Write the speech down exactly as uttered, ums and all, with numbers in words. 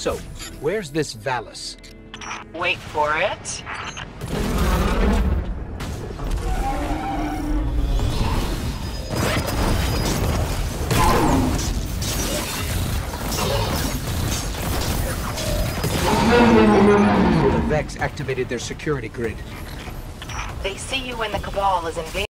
So, where's this Valis? Wait for it. The Vex activated their security grid. They see you when the Cabal is invading.